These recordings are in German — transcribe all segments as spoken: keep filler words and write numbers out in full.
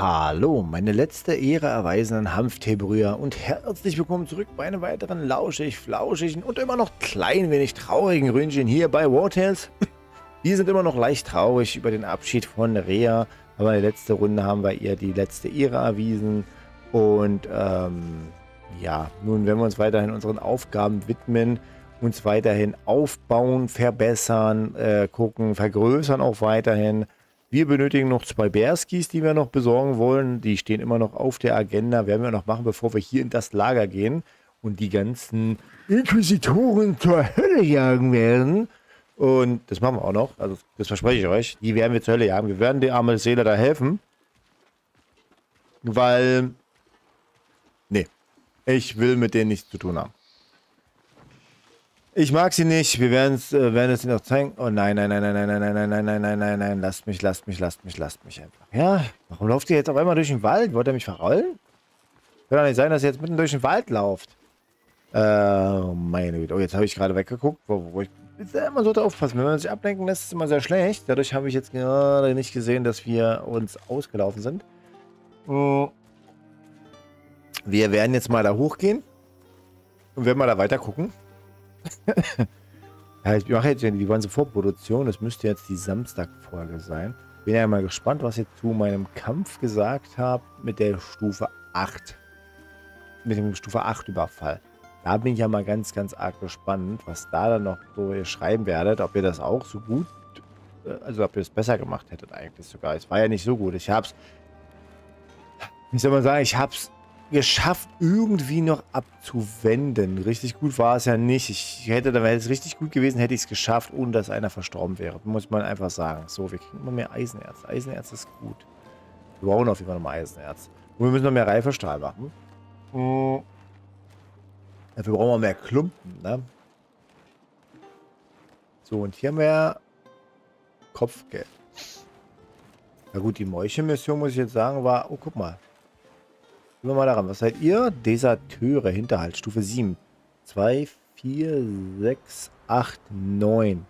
Hallo, meine letzte Ehre erweisenden Hanfteebrüher und herzlich willkommen zurück bei einem weiteren lauschig, flauschigen und immer noch klein wenig traurigen Ründchen hier bei War Tales. Wir sind immer noch leicht traurig über den Abschied von Rea, aber in der letzten Runde haben wir ihr die letzte Ehre erwiesen und ähm, ja, nun werden wir uns weiterhin unseren Aufgaben widmen, uns weiterhin aufbauen, verbessern, äh, gucken, vergrößern auch weiterhin. Wir benötigen noch zwei Bärskis, die wir noch besorgen wollen. Die stehen immer noch auf der Agenda. Werden wir noch machen, bevor wir hier in das Lager gehen und die ganzen Inquisitoren zur Hölle jagen werden. Und das machen wir auch noch. Also das verspreche ich euch. Die werden wir zur Hölle jagen. Wir werden der armen Seele da helfen. Weil... Nee. Ich will mit denen nichts zu tun haben. Ich mag sie nicht. Wir werden es äh, werden es ihnen noch zeigen. Oh nein, nein, nein, nein, nein, nein, nein, nein, nein, nein, nein, nein. Lasst mich, lasst mich, lasst mich, lasst mich einfach. Ja, warum lauft ihr jetzt auf einmal durch den Wald? Wollt ihr mich verrollen? Kann doch nicht sein, dass ihr jetzt mitten durch den Wald lauft. Äh, meine Güte. Oh, jetzt habe ich gerade weggeguckt. Wo, wo ich, man sollte aufpassen. Wenn man sich ablenken lässt, ist es immer sehr schlecht. Dadurch habe ich jetzt gerade nicht gesehen, dass wir uns ausgelaufen sind. Wir werden jetzt mal da hochgehen. Und werden mal da weiter gucken. Ja, ich mache jetzt die ganze Vorproduktion. Das müsste jetzt die Samstag-Folge sein. Bin ja mal gespannt, was ihr zu meinem Kampf gesagt habt mit der Stufe acht. Mit dem Stufe acht Überfall. Da bin ich ja mal ganz, ganz arg gespannt, was da dann noch so ihr schreiben werdet. Ob ihr das auch so gut, also ob ihr es besser gemacht hättet eigentlich sogar. Es war ja nicht so gut. Ich hab's, ich soll mal sagen, ich hab's geschafft, irgendwie noch abzuwenden. Richtig gut war es ja nicht. Ich hätte, dann wäre es richtig gut gewesen, hätte ich es geschafft, ohne dass einer verstorben wäre. Muss man einfach sagen. So, wir kriegen immer mehr Eisenerz. Eisenerz ist gut. Wir brauchen auf jeden Fall noch mal Eisenerz. Und wir müssen noch mehr Reifestahl machen. Mhm. Dafür brauchen wir mehr Klumpen, ne? So, und hier mehr Kopfgeld. Na gut, die Mäuche-Mission, muss ich jetzt sagen, war... Oh, guck mal. Gehen wir mal daran. Was seid ihr? Deserteure, Hinterhalt, Stufe sieben. zwei, vier, sechs, acht, neun.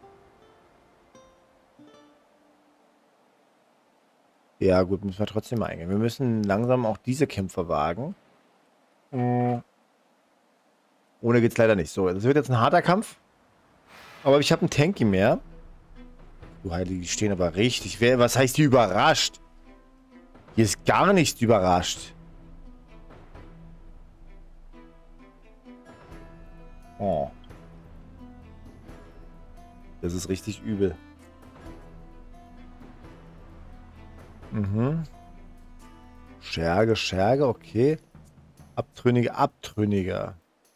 Ja gut, müssen wir trotzdem mal eingehen. Wir müssen langsam auch diese Kämpfe wagen. Mhm. Ohne geht's leider nicht. So, das wird jetzt ein harter Kampf. Aber ich habe einen Tanky mehr. Du Heilige, die stehen aber richtig. Wer, was heißt die überrascht? Hier ist gar nichts überrascht. Oh. Das ist richtig übel. Mhm. Scherge, Scherge, okay. Abtrünnige, Abtrünnige.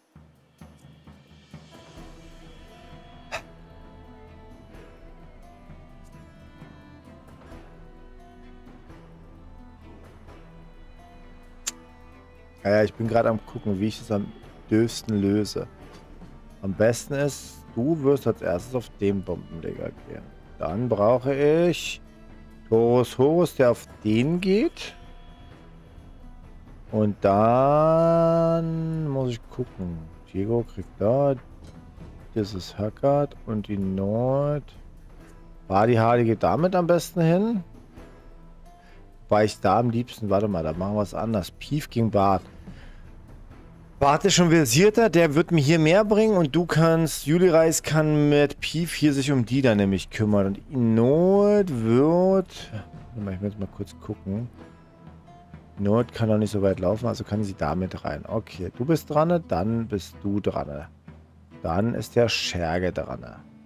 Ja, ich bin gerade am gucken, wie ich es am dürfsten löse. Am besten ist, du wirst als erstes auf den Bombenleger gehen. Dann brauche ich Horus Horus, der auf den geht. Und dann muss ich gucken. Diego kriegt da. Das ist Hackard und die Nord. Badi Hardy geht damit am besten hin. Weil ich da am liebsten, warte mal, da machen wir es anders. Pief gegen Bart. Bart ist schon versierter, der wird mir hier mehr bringen und du kannst, Juli Reis kann mit Pief hier sich um die da nämlich kümmern und Not wird, ich will jetzt mal kurz gucken, Not kann noch nicht so weit laufen, also kann sie damit rein. Okay, du bist dran, dann bist du dran. Dann ist der Scherge dran.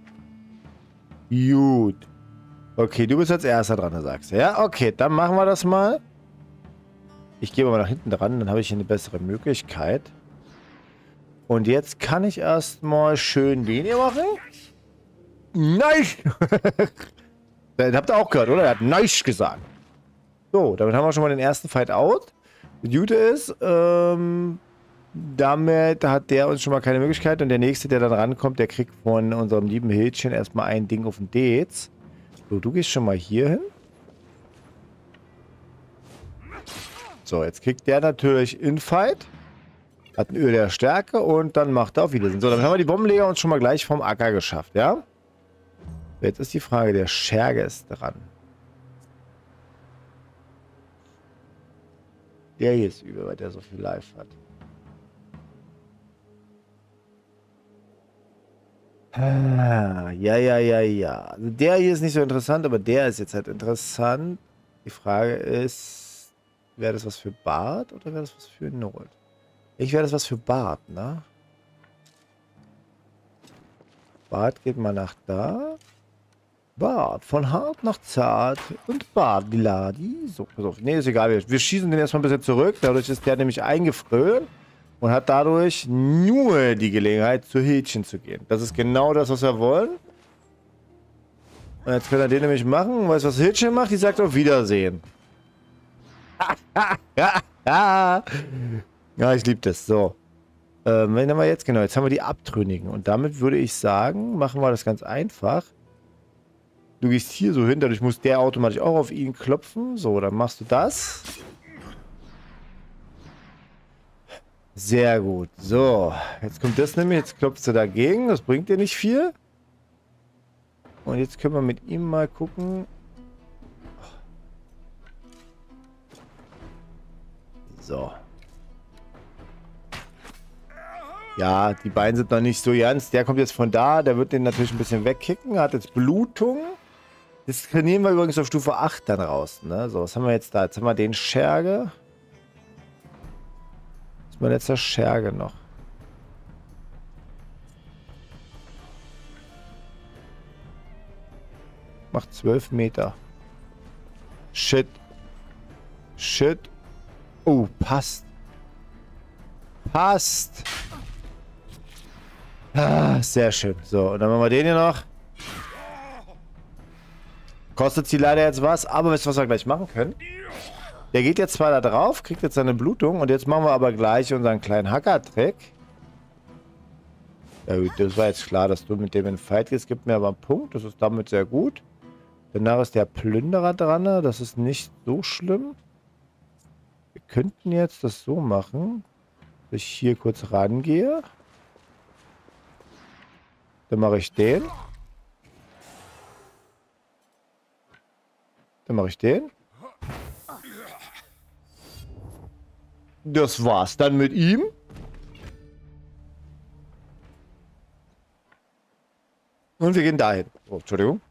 Gut. Okay, du bist als erster dran, sagst du. Ja, okay, dann machen wir das mal. Ich gehe mal nach hinten dran, dann habe ich hier eine bessere Möglichkeit. Und jetzt kann ich erstmal schön den hier machen. Nice! Das habt ihr auch gehört, oder? Er hat nice gesagt. So, damit haben wir schon mal den ersten Fight out. Das Gute ist, ähm, damit hat der uns schon mal keine Möglichkeit. Und der nächste, der dann rankommt, der kriegt von unserem lieben Hildchen erstmal ein Ding auf den Dates. So, du gehst schon mal hier hin. So, jetzt kriegt der natürlich Infight. Hat ein Öl der Stärke und dann macht er auf Wiedersehen. So, dann haben wir die Bombenleger uns schon mal gleich vom Acker geschafft, ja? Jetzt ist die Frage, der Scherge ist dran. Der hier ist übel, weil der so viel Life hat. Ah, ja, ja, ja, ja. Also der hier ist nicht so interessant, aber der ist jetzt halt interessant. Die Frage ist, wäre das was für Bart oder wäre das was für Not? Ich wäre das was für Bart, ne? Bart geht mal nach da. Bart, von hart nach zart und Bart, Ladi. So, pass auf. Nee, ist egal. Wir, wir schießen den erstmal ein bisschen zurück. Dadurch ist der nämlich eingefroren und hat dadurch nur die Gelegenheit, zu Hähnchen zu gehen. Das ist genau das, was wir wollen. Und jetzt kann er den nämlich machen. Weißt du, was Hähnchen macht? Die sagt auf Wiedersehen. Ja, ich liebe das. So. Ähm, wenn haben wir jetzt genau, jetzt haben wir die Abtrünnigen. Und damit würde ich sagen, machen wir das ganz einfach. Du gehst hier so hin, dadurch muss der automatisch auch auf ihn klopfen. So, dann machst du das. Sehr gut. So, jetzt kommt das nämlich, jetzt klopfst du dagegen. Das bringt dir nicht viel. Und jetzt können wir mit ihm mal gucken. So. Ja, die beiden sind noch nicht so ganz. Der kommt jetzt von da, der wird den natürlich ein bisschen wegkicken, hat jetzt Blutung. Das trainieren wir übrigens auf Stufe acht dann raus. Ne? So, was haben wir jetzt da? Jetzt haben wir den Scherge. Was ist mein letzter Scherge noch? Macht zwölf Meter. Shit. Shit. Oh, passt. Passt. Ah, sehr schön. So, und dann machen wir den hier noch. Kostet sie leider jetzt was, aber wisst ihr, was wir gleich machen können? Der geht jetzt zwar da drauf, kriegt jetzt seine Blutung und jetzt machen wir aber gleich unseren kleinen Hacker-Trick. Ja gut, das war jetzt klar, dass du mit dem in den Fight gehst. Gibt mir aber einen Punkt, das ist damit sehr gut. Danach ist der Plünderer dran, das ist nicht so schlimm. Wir könnten jetzt das so machen, dass ich hier kurz rangehe. Dann mache ich den. Dann mache ich den. Das war's dann mit ihm. Und wir gehen dahin. Oh, Entschuldigung.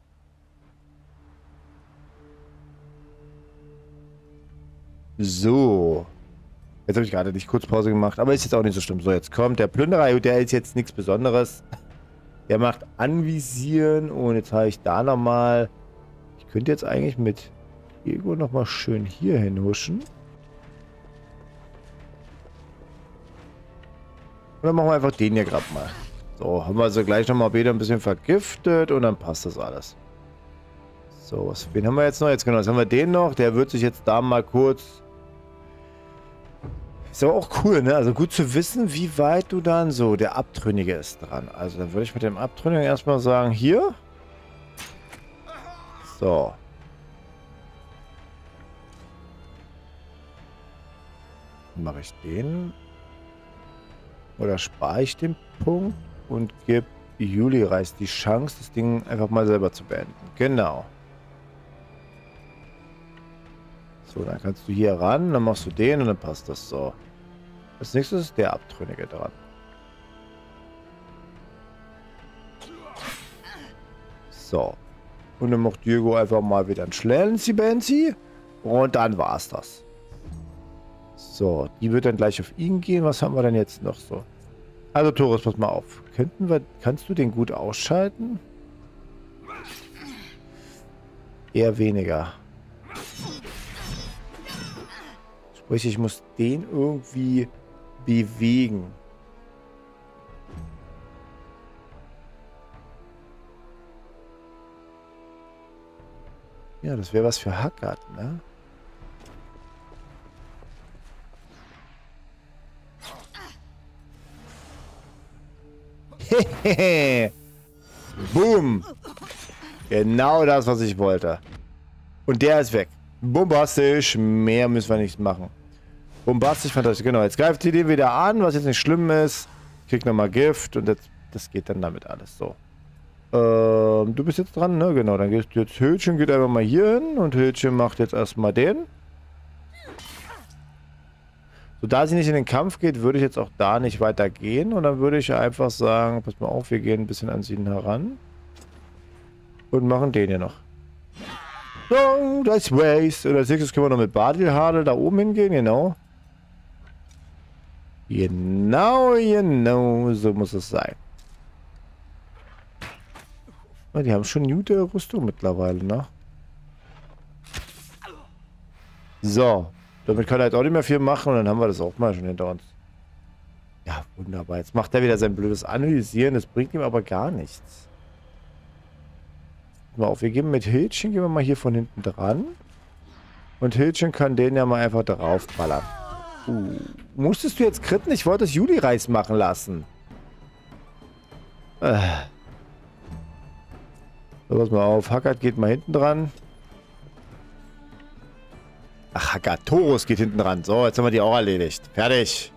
So. Jetzt habe ich gerade nicht kurz Pause gemacht, aber ist jetzt auch nicht so schlimm. So, jetzt kommt der Plünderer. Der ist jetzt nichts Besonderes. Der macht Anvisieren und jetzt habe ich da nochmal... Ich könnte jetzt eigentlich mit Ego nochmal schön hier hinhuschen. Und dann machen wir einfach den hier gerade mal. So, haben wir also gleich nochmal wieder ein bisschen vergiftet und dann passt das alles. So, was, wen haben wir jetzt noch? Jetzt genau, jetzt haben wir den noch. Der wird sich jetzt da mal kurz... Ist aber auch cool, ne? Also gut zu wissen, wie weit du dann so... Der Abtrünnige ist dran. Also dann würde ich mit dem Abtrünnigen erstmal sagen, hier. So. Mache ich den? Oder spare ich den Punkt und gebe Juli Reis die Chance, das Ding einfach mal selber zu beenden. Genau. So, dann kannst du hier ran, dann machst du den und dann passt das so. Als nächstes ist der Abtrünnige dran. So. Und dann macht Diego einfach mal wieder ein Schlenzi Benzi. Und dann war's das. So, die wird dann gleich auf ihn gehen. Was haben wir denn jetzt noch so? Also, Torres, pass mal auf. Könnten wir, kannst du den gut ausschalten? Eher weniger. Sprich, ich muss den irgendwie bewegen. Ja, das wäre was für Hackert, ne? Hehehe. Boom. Genau das, was ich wollte. Und der ist weg. Bombastisch. Mehr müssen wir nicht machen. Bombastisch, fantastisch. Genau, jetzt greift ihr den wieder an, was jetzt nicht schlimm ist. Kriegt nochmal Gift und das, das geht dann damit alles so. Ähm, du bist jetzt dran, ne? Genau, dann geht jetzt Hüllchen, geht einfach mal hier hin und Hüllchen macht jetzt erstmal den. So, da sie nicht in den Kampf geht, würde ich jetzt auch da nicht weiter gehen. Und dann würde ich einfach sagen, pass mal auf, wir gehen ein bisschen an sie heran. Und machen den hier noch. So, das Waste. Und als nächstes können wir noch mit Badilhadel da oben hingehen, genau. Genau, genau, so muss es sein. Oh, die haben schon gute Rüstung mittlerweile, ne? So, damit kann er halt auch nicht mehr viel machen und dann haben wir das auch mal schon hinter uns. Ja, wunderbar. Jetzt macht er wieder sein blödes Analysieren, das bringt ihm aber gar nichts. Mal auf, wir geben mit Hildchen, gehen wir mal hier von hinten dran. Und Hildchen kann den ja mal einfach draufballern. Uh, musstest du jetzt kritten? Ich wollte das Juli-Reis machen lassen. Äh. So, pass mal auf. Hackert geht mal hinten dran. Ach, Hackert. Torus geht hinten dran. So, jetzt haben wir die auch erledigt. Fertig.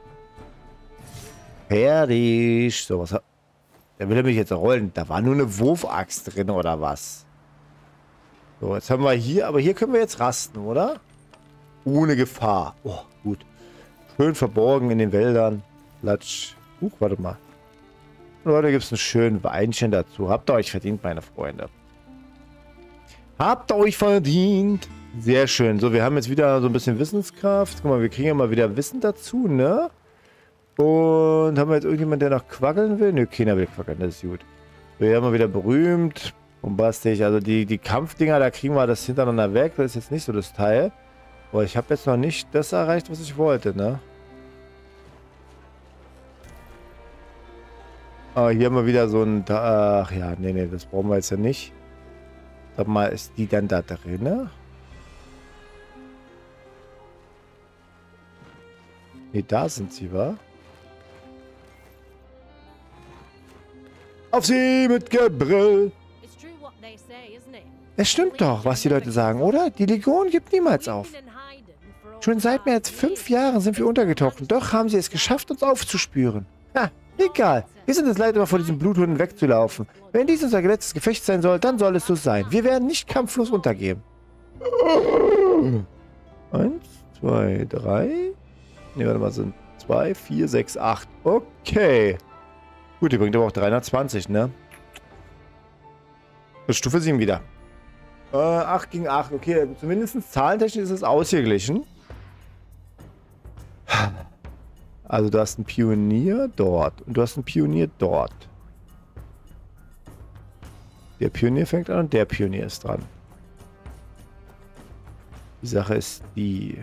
Fertig. So, was hat... Der will mich jetzt rollen. Da war nur eine Wurfaxt drin, oder was? So, jetzt haben wir hier... Aber hier können wir jetzt rasten, oder? Ohne Gefahr. Oh, gut. Schön verborgen in den Wäldern. Latsch. Huch, warte mal. Leute, gibt es einen schönen Weinchen dazu. Habt ihr euch verdient, meine Freunde. Habt ihr euch verdient. Sehr schön. So, wir haben jetzt wieder so ein bisschen Wissenskraft. Guck mal, wir kriegen ja mal wieder Wissen dazu, ne? Und haben wir jetzt irgendjemanden, der noch quackeln will? Nö, keiner will quackeln, das ist gut. Wir haben mal wieder berühmt. Bombastisch. Also die, die Kampfdinger, da kriegen wir das hintereinander weg. Das ist jetzt nicht so das Teil. Aber ich habe jetzt noch nicht das erreicht, was ich wollte, ne? Ah, hier haben wir wieder so ein... Ach ja, nee, nee, das brauchen wir jetzt ja nicht. Sag mal, ist die dann da drin? Nee, da sind sie, wa? Auf sie mit Gebrüll! Es stimmt doch, was die Leute sagen, oder? Die Legion gibt niemals auf. Schon seit mehr als fünf Jahren sind wir untergetaucht und doch haben sie es geschafft, uns aufzuspüren. Ha, egal. Wir sind es leid, immer vor diesen Bluthunden wegzulaufen. Wenn dies unser letztes Gefecht sein soll, dann soll es so sein. Wir werden nicht kampflos untergeben. Eins, zwei, drei. Ne, warte mal, sind zwei, vier, sechs, acht. Okay. Gut, die bringt aber auch dreihundertzwanzig, ne? Das ist Stufe sieben wieder. Äh, acht gegen acht. Okay, zumindest zahlentechnisch ist es ausgeglichen. Also du hast einen Pionier dort und du hast einen Pionier dort. Der Pionier fängt an und der Pionier ist dran. Die Sache ist die...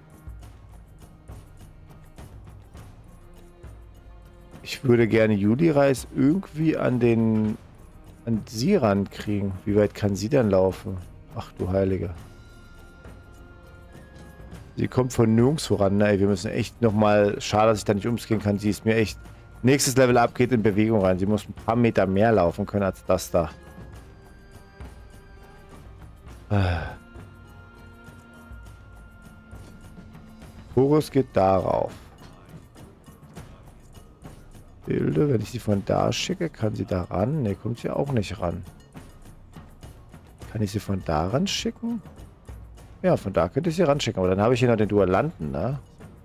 Ich würde gerne Juli-Reis irgendwie an den... an sie rankriegen. Wie weit kann sie denn laufen? Ach du Heilige. Sie kommt von nirgends voran. Ey, wir müssen echt nochmal... Schade, dass ich da nicht umgehen kann. Sie ist mir echt... Nächstes Level up geht in Bewegung rein. Sie muss ein paar Meter mehr laufen können als das da. Horus geht darauf. Bilde, wenn ich sie von da schicke, kann sie da ran? Ne, kommt sie auch nicht ran. Kann ich sie von da ran schicken? Ja, von da könnte ich sie ran schicken. Aber dann habe ich hier noch den Duellanten, ne?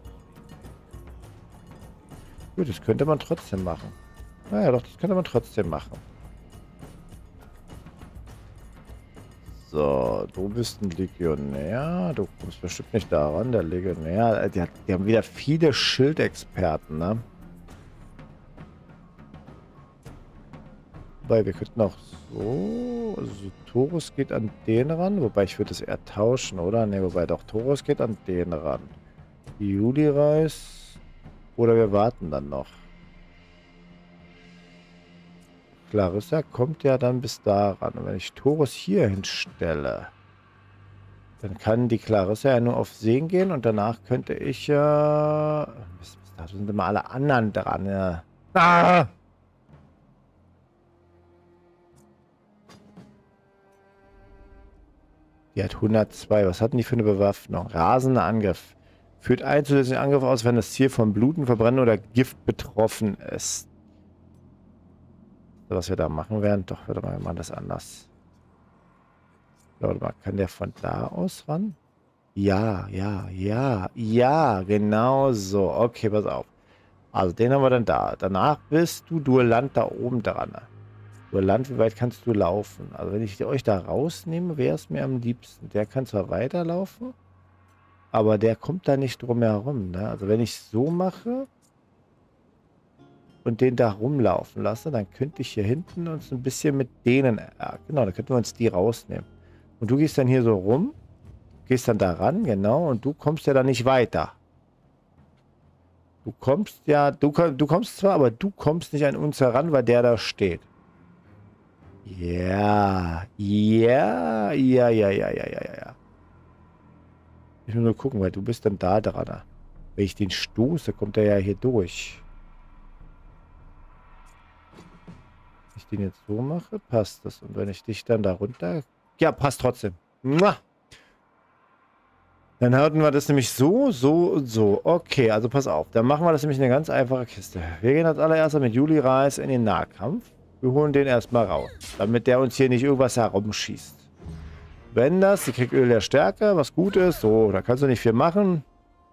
Gut, das könnte man trotzdem machen. Naja, doch, das könnte man trotzdem machen. So, du bist ein Legionär. Du kommst bestimmt nicht daran, der Legionär. Die, hat, die haben wieder viele Schildexperten, ne? Wobei, wir könnten auch so... Also, Torus geht an den ran. Wobei, ich würde das eher tauschen, oder? Ne, wobei, doch, Torus geht an den ran. Juli-Reis... Oder wir warten dann noch. Clarissa kommt ja dann bis daran. Und wenn ich Torus hier hinstelle, dann kann die Clarissa ja nur auf Seen gehen und danach könnte ich ja... Bis, bis dato sind immer alle anderen dran, ja. Ah! Die hat hundertzwei. Was hatten die für eine Bewaffnung? Rasender Angriff. Führt einen zusätzlichen Angriff aus, wenn das Ziel von Bluten, Verbrennen oder Gift betroffen ist. Was wir da machen werden? Doch, warte mal, wir machen das anders. Warte mal, kann der von da aus ran? Ja, ja, ja, ja, genau so. Okay, pass auf. Also den haben wir dann da. Danach bist du Duellant da oben dran. Duellant, wie weit kannst du laufen? Also wenn ich euch da rausnehme, wäre es mir am liebsten. Der kann zwar weiterlaufen, aber der kommt da nicht drum herum. Ne? Also wenn ich so mache und den da rumlaufen lasse, dann könnte ich hier hinten uns ein bisschen mit denen... Ja, genau, dann könnten wir uns die rausnehmen. Und du gehst dann hier so rum, gehst dann da ran, genau, und du kommst ja dann nicht weiter. Du kommst ja, du, du kommst zwar, aber du kommst nicht an uns heran, weil der da steht. Ja, ja, ja, ja, ja, ja, ja, ja. Ich muss nur gucken, weil du bist dann da dran. Wenn ich den stoße, kommt er ja hier durch. Wenn ich den jetzt so mache, passt das. Und wenn ich dich dann da runter... Ja, passt trotzdem. Mua. Dann hatten wir das nämlich so, so und so. Okay, also pass auf. Dann machen wir das nämlich eine ganz einfache Kiste. Wir gehen als allererstes mit Juli Reis in den Nahkampf. Wir holen den erstmal raus, damit der uns hier nicht irgendwas herumschießt. Wenn das, die kriegt Öl der Stärke, was gut ist. So, da kannst du nicht viel machen.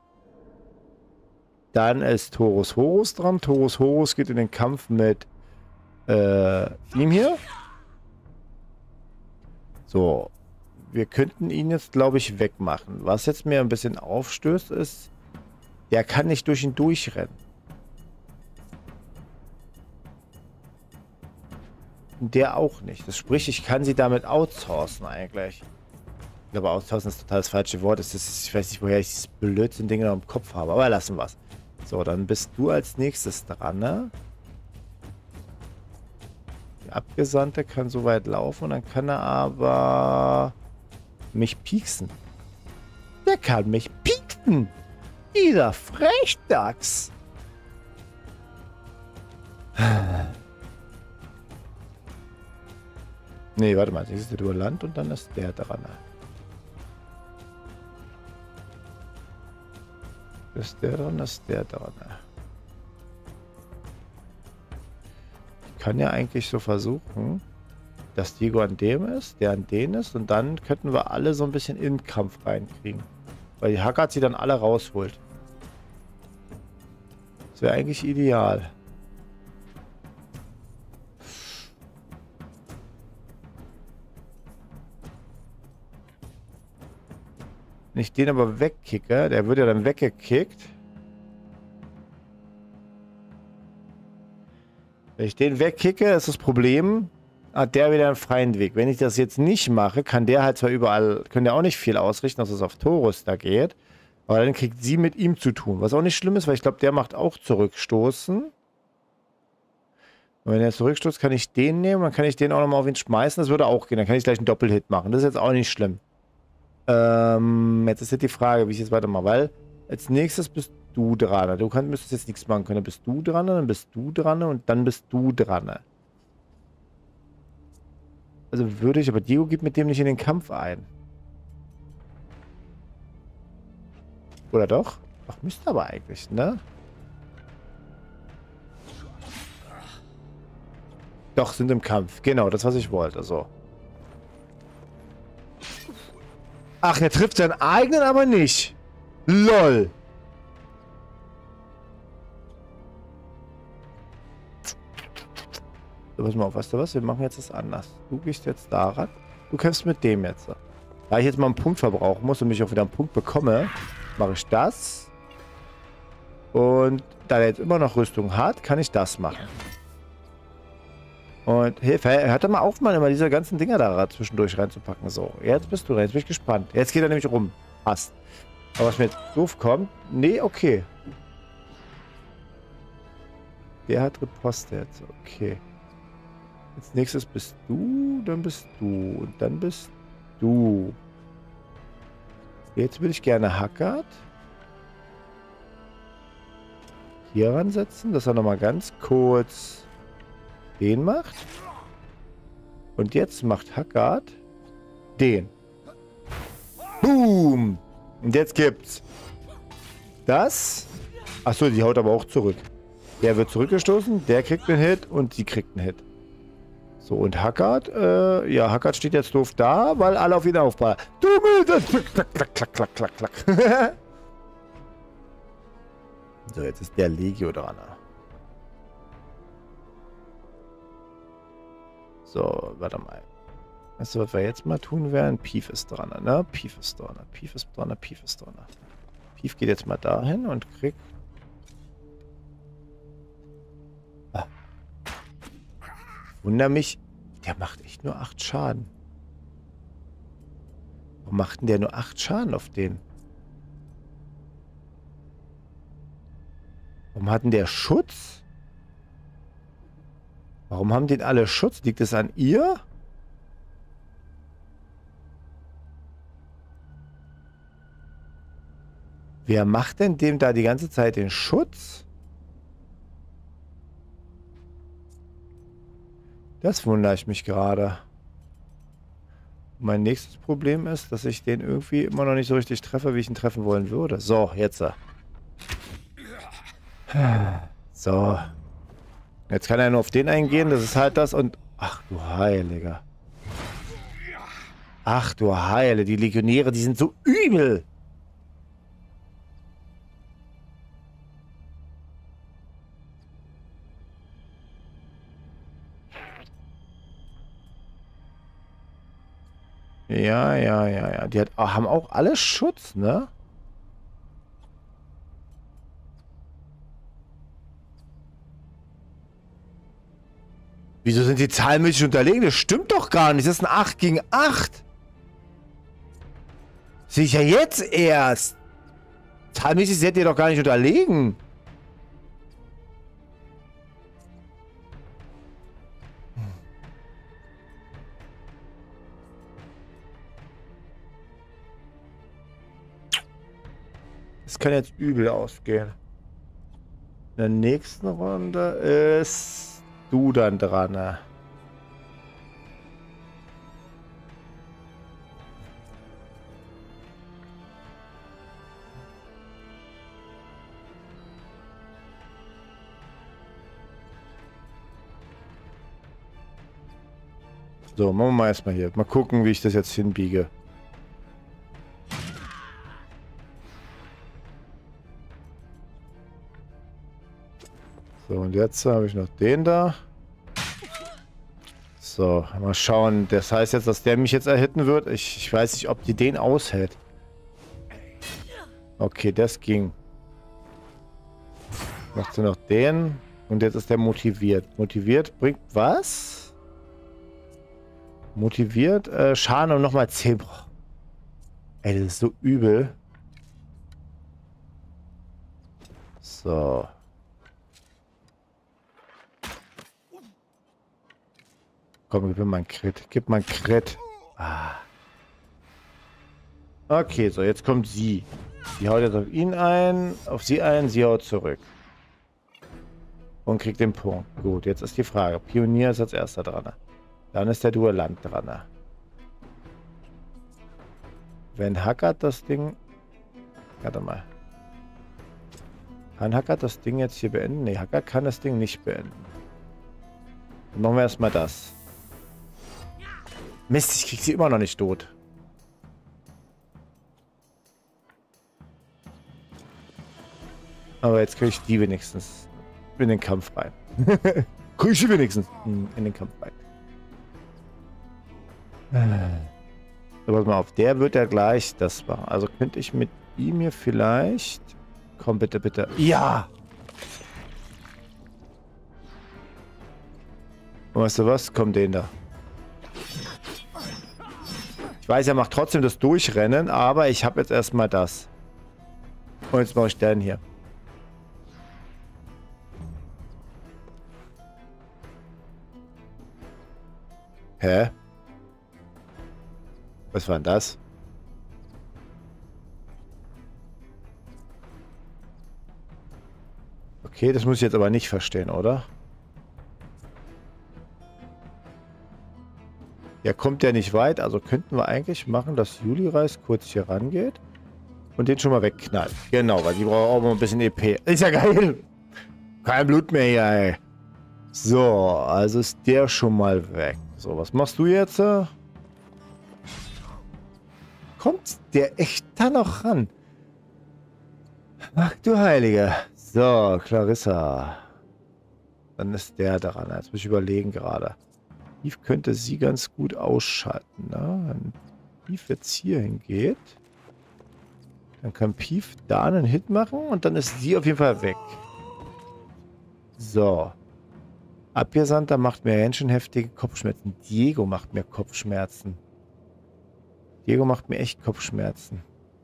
Dann ist Torus Horus dran. Torus Horus geht in den Kampf mit äh, ihm hier. So. Wir könnten ihn jetzt, glaube ich, wegmachen. Was jetzt mir ein bisschen aufstößt, ist, der kann nicht durch ihn durchrennen. Der auch nicht. Das sprich, ich kann sie damit outsourcen eigentlich. Ich glaube, outsourcen ist total das falsche Wort. Das ist, ich weiß nicht, woher ich dieses Blödsinn-Ding noch im Kopf habe. Aber lassen wir es. So, dann bist du als nächstes dran, ne? Der Abgesandte kann so weit laufen und dann kann er aber... mich pieksen. Der kann mich pieksen. Dieser Frechdachs. Nee, warte mal. Jetzt ist der über Land und dann ist der dran. Ist der dran, ist der dran. Ich kann ja eigentlich so versuchen, dass Diego an dem ist, der an den ist und dann könnten wir alle so ein bisschen in den Kampf reinkriegen. Weil die Hackert sie dann alle rausholt. Das wäre eigentlich ideal. Wenn ich den aber wegkicke, der wird ja dann weggekickt. Wenn ich den wegkicke, ist das Problem... hat der wieder einen freien Weg. Wenn ich das jetzt nicht mache, kann der halt zwar überall, können der auch nicht viel ausrichten, dass es auf Torus da geht, aber dann kriegt sie mit ihm zu tun. Was auch nicht schlimm ist, weil ich glaube, der macht auch Zurückstoßen. Und wenn er zurückstoßt, kann ich den nehmen, dann kann ich den auch nochmal auf ihn schmeißen, das würde auch gehen. Dann kann ich gleich einen Doppelhit machen. Das ist jetzt auch nicht schlimm. Ähm, jetzt ist jetzt die Frage, wie ich jetzt weitermache, weil als nächstes bist du dran. Du kannst, müsstest jetzt nichts machen können. Dann bist du dran, dann bist du dran und dann bist du dran. Also würde ich, aber Diego geht mit dem nicht in den Kampf ein. Oder doch? Ach, müsste aber eigentlich, ne? Doch, sind im Kampf. Genau, das, was ich wollte. So. Ach, er trifft seinen eigenen aber nicht. LOL. So, pass mal auf, weißt du was? Wir machen jetzt das anders. Du gehst jetzt daran. Du kämpfst mit dem jetzt. Da ich jetzt mal einen Punkt verbrauchen muss und mich auch wieder einen Punkt bekomme, mache ich das. Und da er jetzt immer noch Rüstung hat, kann ich das machen. Und Hilfe, hört doch mal auf, mal immer diese ganzen Dinger da zwischendurch reinzupacken. So, jetzt bist du dran, jetzt bin ich gespannt. Jetzt geht er nämlich rum. Passt. Aber was mir jetzt doof kommt, nee, okay. Der hat gepostet. Okay. Als nächstes bist du, dann bist du und dann bist du. Jetzt würde ich gerne Hackert hier ransetzen, dass er nochmal ganz kurz den macht. Und jetzt macht Hackert den. Boom! Und jetzt gibt's das. Achso, die haut aber auch zurück. Der wird zurückgestoßen, der kriegt einen Hit und sie kriegt einen Hit. So, und Hackard, äh, ja, Hackard steht jetzt doof da, weil alle auf ihn aufpassen. Du das klack, klack, klack, klack, klack, klack. So, jetzt ist der Legio dran. So, warte mal. Weißt du, was wir jetzt mal tun werden? Pief ist dran, ne? Pief ist dran, Pief ist dran, Pief ist dran. Pief geht jetzt mal dahin und kriegt... Ah. Wunder mich, der macht echt nur acht Schaden. Warum macht denn der nur acht Schaden auf den? Warum hat denn der Schutz? Warum haben den alle Schutz? Liegt es an ihr? Wer macht denn dem da die ganze Zeit den Schutz? Das wundere ich mich gerade. Mein nächstes Problem ist, dass ich den irgendwie immer noch nicht so richtig treffe, wie ich ihn treffen wollen würde. So, jetzt. So. Jetzt kann er nur auf den eingehen. Das ist halt das und... Ach du Heiliger. Ach du Heile. Die Legionäre, die sind so übel. Ja, ja, ja, ja. Die hat, haben auch alle Schutz, ne? Wieso sind die zahlenmäßig unterlegen? Das stimmt doch gar nicht. Das ist ein acht gegen acht. Sehe ich ja jetzt erst. Zahlenmäßig seid ihr doch gar nicht unterlegen. Das kann jetzt übel ausgehen. In der nächsten Runde ist du dann dran. Ne? So, machen wir mal erstmal hier. Mal gucken, wie ich das jetzt hinbiege. So, und jetzt habe ich noch den da. So, mal schauen. Das heißt jetzt, dass der mich jetzt erhitten wird. Ich, ich weiß nicht, ob die den aushält. Okay, das ging. Macht sie noch den. Und jetzt ist der motiviert. Motiviert bringt was? Motiviert. Äh, Schaden um nochmal zehn. Boah. Ey, das ist so übel. So. Komm, gib mir mal einen Crit. Gib mal einen Crit. Ah. Okay, so, jetzt kommt sie. Sie haut jetzt auf ihn ein, auf sie ein, sie haut zurück. Und kriegt den Punkt. Gut, jetzt ist die Frage. Pionier ist als erster dran. Dann ist der Duellant dran. Wenn Hackard das Ding... Warte mal. Kann Hackard das Ding jetzt hier beenden? Ne, Hackard kann das Ding nicht beenden. Dann machen wir erstmal das. Mist, ich krieg sie immer noch nicht tot. Aber jetzt kriege ich die wenigstens in den Kampf rein. Kriege ich die wenigstens in den Kampf rein. So, pass mal auf. Der wird ja gleich das machen. Also könnte ich mit ihm hier vielleicht... Komm, bitte, bitte. Ja! Und weißt du was? Komm, den da. Ich weiß, er macht trotzdem das Durchrennen, aber ich habe jetzt erstmal das. Und jetzt mache ich den hier. Hä? Was war denn das? Okay, das muss ich jetzt aber nicht verstehen, oder? Ja, kommt ja nicht weit, also könnten wir eigentlich machen, dass Julireis kurz hier rangeht und den schon mal wegknallt. Genau, weil die braucht auch mal ein bisschen E P. Ist ja geil. Kein Blut mehr hier, ey. So, also ist der schon mal weg. So, was machst du jetzt? Kommt der echt da noch ran? Ach du Heilige. So, Clarissa. Dann ist der dran. Jetzt muss ich überlegen gerade. Eve könnte sie ganz gut ausschalten. Ne? Wenn Eve jetzt hier hingeht, dann kann Pief da einen Hit machen und dann ist sie auf jeden Fall weg. So. Abgesandter macht mir ganz schön heftige Kopfschmerzen. Diego macht mir Kopfschmerzen. Diego macht mir echt Kopfschmerzen.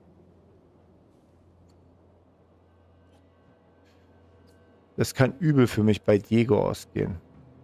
Das kann übel für mich bei Diego ausgehen.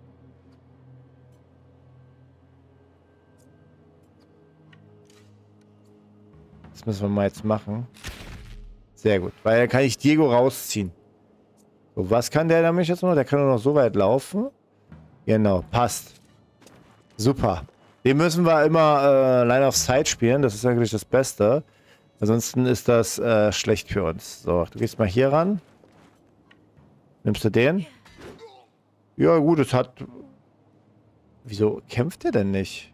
Das müssen wir mal jetzt machen. Sehr gut, weil dann kann ich Diego rausziehen. So, was kann der nämlich jetzt noch? Der kann nur noch so weit laufen. Genau, passt. Super. Den müssen wir immer äh, Line of Sight spielen. Das ist eigentlich das Beste. Ansonsten ist das äh, schlecht für uns. So, du gehst mal hier ran. Nimmst du den? Ja gut, es hat... Wieso kämpft der denn nicht?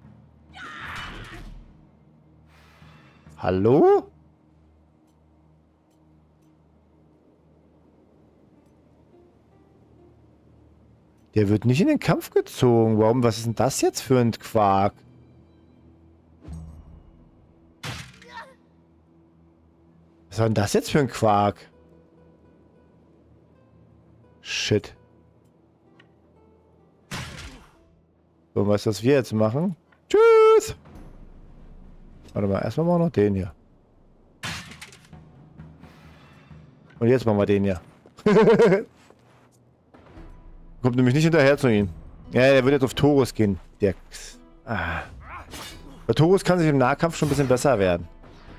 Hallo? Der wird nicht in den Kampf gezogen. Warum? Was ist denn das jetzt für ein Quark? Was war denn das jetzt für ein Quark? Shit. So, weißt du, was wir jetzt machen? Tschüss! Warte mal, erstmal machen wir noch den hier. Und jetzt machen wir den hier. Kommt nämlich nicht hinterher zu ihm. Ja, der wird jetzt auf Taurus gehen. Der... Ah. Der Taurus kann sich im Nahkampf schon ein bisschen besser werden.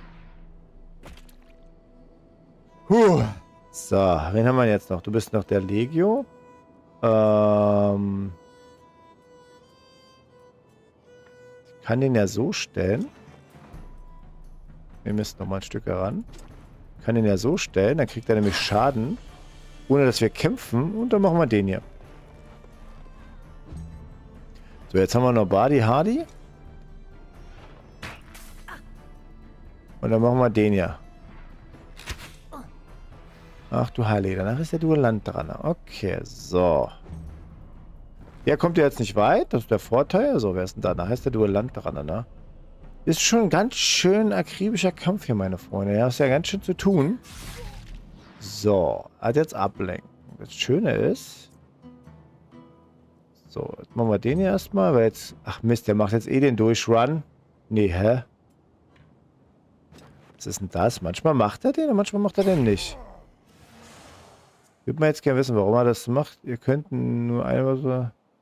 Puh. So, wen haben wir jetzt noch? Du bist noch der Legio. Ähm... Ich kann den ja so stellen. Wir müssen noch mal ein Stück heran. Ich kann den ja so stellen, dann kriegt er nämlich Schaden, ohne dass wir kämpfen. Und dann machen wir den hier. So, jetzt haben wir noch Bardi Hardy. Und dann machen wir den hier. Ach du Heilige, danach ist der Duellant dran. Okay, so. Der kommt ja jetzt nicht weit, das ist der Vorteil. So, wer ist denn da? Danach ist der Duellant dran, ne? Ist schon ein ganz schön akribischer Kampf hier, meine Freunde. Ja, ist ja ganz schön zu tun. So, halt jetzt ablenken. Das Schöne ist... So, jetzt machen wir den hier erstmal, weil jetzt... Ach Mist, der macht jetzt eh den Durchrun. Nee, hä? Was ist denn das? Manchmal macht er den und manchmal macht er den nicht. Würde man jetzt gerne wissen, warum er das macht. Ihr könnt nur einmal so...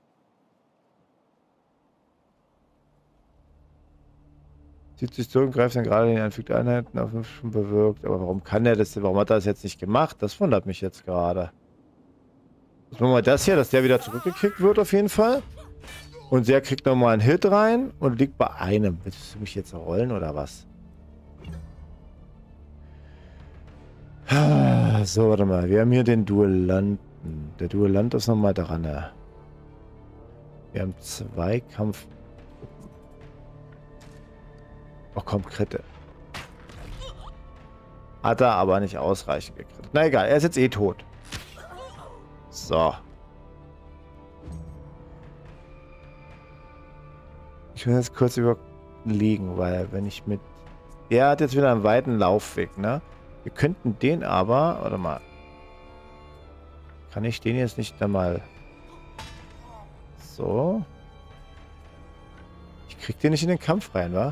Zieht sich zurück und greift dann gerade den anfügt Einheiten auf schon bewirkt. Aber warum kann er das? Warum hat er das jetzt nicht gemacht? Das wundert mich jetzt gerade. Jetzt machen wir das hier, dass der wieder zurückgekickt wird auf jeden Fall. Und der kriegt nochmal einen Hit rein und liegt bei einem. Willst du mich jetzt rollen oder was? So, warte mal. Wir haben hier den Duellanten. Der Duellant ist nochmal dran. Ja. Wir haben zwei Kampf... Oh komm, Kritte. Hat er aber nicht ausreichend gekriegt. Na egal, er ist jetzt eh tot. So. Ich will jetzt kurz überlegen, weil wenn ich mit... Der hat jetzt wieder einen weiten Laufweg, ne? Wir könnten den aber... Warte mal. Kann ich den jetzt nicht einmal... So. Ich krieg den nicht in den Kampf rein, wa?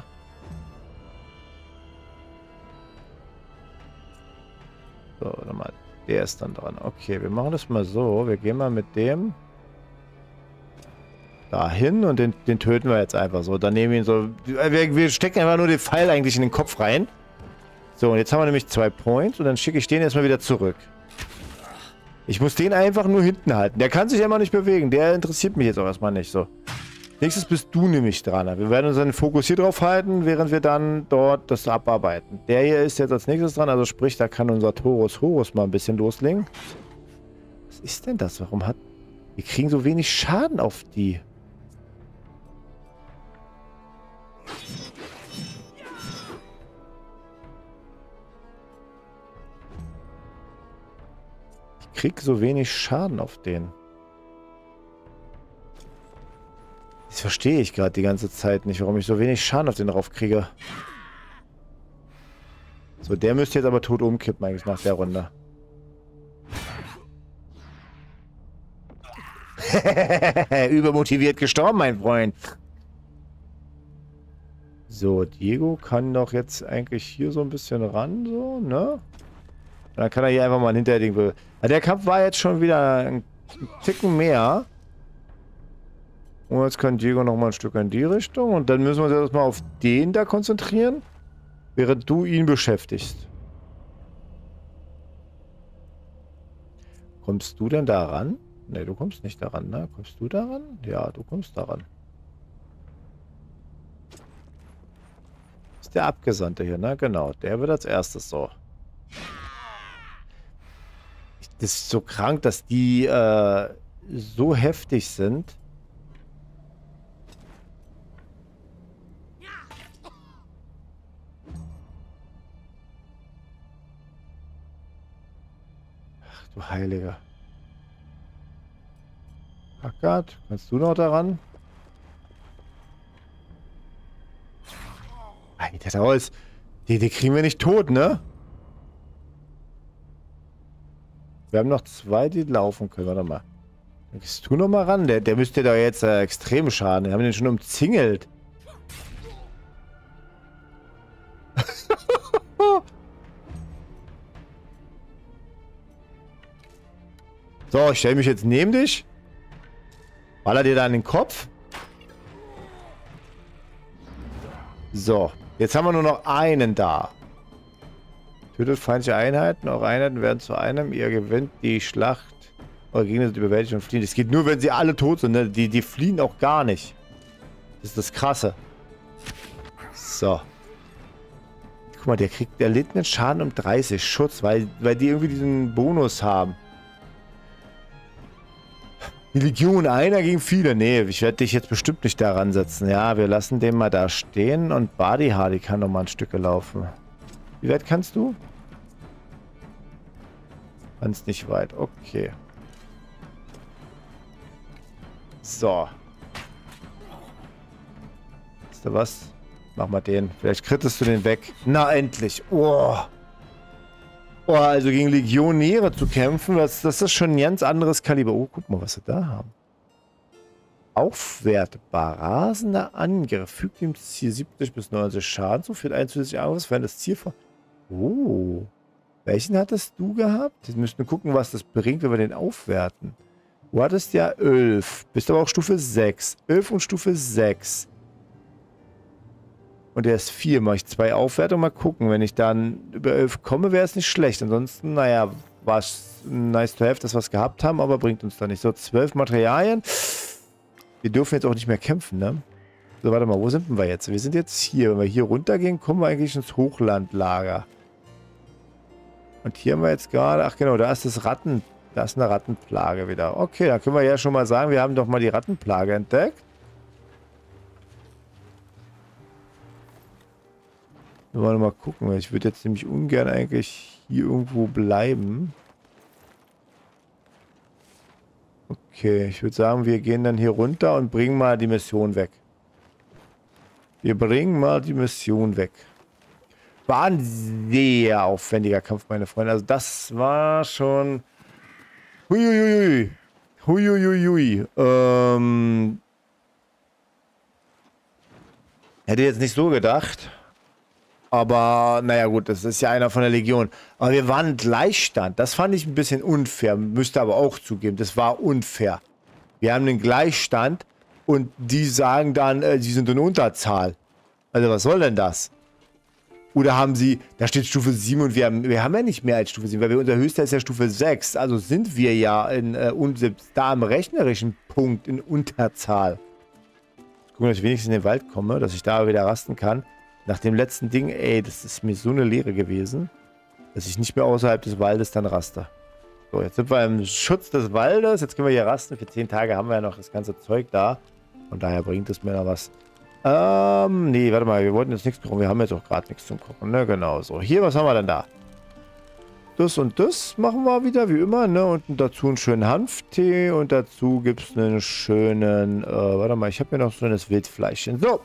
So, warte mal. Der ist dann dran. Okay, wir machen das mal so. Wir gehen mal mit dem dahin und den, den töten wir jetzt einfach so. Dann nehmen wir ihn so... Wir, wir stecken einfach nur den Pfeil eigentlich in den Kopf rein. So, und jetzt haben wir nämlich zwei Points und dann schicke ich den erstmal wieder zurück. Ich muss den einfach nur hinten halten. Der kann sich immer nicht bewegen. Der interessiert mich jetzt auch erstmal nicht so. Nächstes bist du nämlich dran. Wir werden unseren Fokus hier drauf halten, während wir dann dort das abarbeiten. Der hier ist jetzt als nächstes dran, also sprich, da kann unser Taurus Horus mal ein bisschen loslegen. Was ist denn das? Warum hat... Wir kriegen so wenig Schaden auf die. Ich krieg so wenig Schaden auf den. Das verstehe ich gerade die ganze Zeit nicht, warum ich so wenig Schaden auf den drauf kriege. So, der müsste jetzt aber tot umkippen eigentlich nach der Runde. Übermotiviert gestorben, mein Freund. So, Diego kann doch jetzt eigentlich hier so ein bisschen ran, so, ne? Dann kann er hier einfach mal ein Hinterding... Ja, der Kampf war jetzt schon wieder ein Ticken mehr. Und jetzt kann Diego noch mal ein Stück in die Richtung. Und dann müssen wir uns erstmal auf den da konzentrieren, während du ihn beschäftigst. Kommst du denn da ran? Ne, du kommst nicht daran, ne? Kommst du daran? Ja, du kommst daran. Ist der Abgesandte hier, ne? Genau, der wird als erstes so. Das ist so krank, dass die äh, so heftig sind. Ach du Heiliger. Hackert, kannst du noch daran? Alter, da ist. Die, die kriegen wir nicht tot, ne? Wir haben noch zwei, die laufen können. Warte mal. Dann gehst du noch mal ran. Der, der müsste da jetzt äh, extrem schaden. Wir haben den schon umzingelt. So, ich stelle mich jetzt neben dich. Baller dir da an den Kopf. So, jetzt haben wir nur noch einen da. Tötet feindliche Einheiten. Eure Einheiten werden zu einem. Ihr gewinnt die Schlacht. Eure Gegner sind überwältigt und fliehen. Das geht nur, wenn sie alle tot sind. Ne? Die, die fliehen auch gar nicht. Das ist das Krasse. So. Guck mal, der kriegt, der litt einen Schaden um dreißig Schutz, weil, weil die irgendwie diesen Bonus haben. Die Legion, einer gegen viele. Nee, ich werde dich jetzt bestimmt nicht daran setzen. Ja, wir lassen den mal da stehen und Badi Hardy kann noch mal ein Stück laufen. Wie weit kannst du? Kannst nicht weit. Okay. So. Weißt du was? Mach mal den. Vielleicht krittest du den weg. Na, endlich. Oh. Oh, also gegen Legionäre zu kämpfen, das, das ist schon ein ganz anderes Kaliber. Oh, guck mal, was wir da haben. Aufwertbar. Rasender Angriff. Fügt dem Ziel siebzig bis neunzig Schaden zu. Führt ein zusätzliches Angriff, wenn das Ziel ver... Oh. Welchen hattest du gehabt? Jetzt müssen wir gucken, was das bringt, wenn wir den aufwerten. Du hattest ja elf. Bist aber auch Stufe sechs. elf und Stufe sechs. Und der ist vier. Mache ich zwei Aufwertungen. Mal gucken. Wenn ich dann über elf komme, wäre es nicht schlecht. Ansonsten, naja, war es nice to have, dass wir es gehabt haben, aber bringt uns da nicht. So, zwölf Materialien. Wir dürfen jetzt auch nicht mehr kämpfen, ne? So, warte mal, wo sind denn wir jetzt? Wir sind jetzt hier. Wenn wir hier runtergehen, kommen wir eigentlich ins Hochlandlager. Und hier haben wir jetzt gerade... Ach genau, da ist das Ratten... Da ist eine Rattenplage wieder. Okay, dann können wir ja schon mal sagen, wir haben doch mal die Rattenplage entdeckt. Wir wollen mal gucken. Ich würde jetzt nämlich ungern eigentlich hier irgendwo bleiben. Okay, ich würde sagen, wir gehen dann hier runter und bringen mal die Mission weg. Wir bringen mal die Mission weg. War ein sehr aufwendiger Kampf, meine Freunde. Also das war schon... Huiuiui. Huiuiui. Ähm... Hätte jetzt nicht so gedacht. Aber, naja gut, das ist ja einer von der Legion. Aber wir waren Gleichstand. Das fand ich ein bisschen unfair. Müsste aber auch zugeben, das war unfair. Wir haben einen Gleichstand und die sagen dann, äh, sie sind in Unterzahl. Also was soll denn das? Oder haben sie, da steht Stufe sieben und wir haben, wir haben ja nicht mehr als Stufe sieben, weil wir, unser höchster ist ja Stufe sechs. Also sind wir ja in, äh, da am rechnerischen Punkt in Unterzahl. Gucken, dass ich wenigstens in den Wald komme, dass ich da wieder rasten kann. Nach dem letzten Ding, ey, das ist mir so eine Lehre gewesen, dass ich nicht mehr außerhalb des Waldes dann raste. So, jetzt sind wir im Schutz des Waldes. Jetzt können wir hier rasten. Für zehn Tage haben wir ja noch das ganze Zeug da. Von daher bringt es mir noch was. Ähm, nee, warte mal. Wir wollten jetzt nichts gucken. Wir haben jetzt auch gerade nichts zum Gucken, ne? Genau so. Hier, was haben wir denn da? Das und das machen wir wieder, wie immer, ne? Und dazu einen schönen Hanftee. Und dazu gibt es einen schönen, äh, warte mal. Ich habe hier noch so ein Wildfleischchen. So.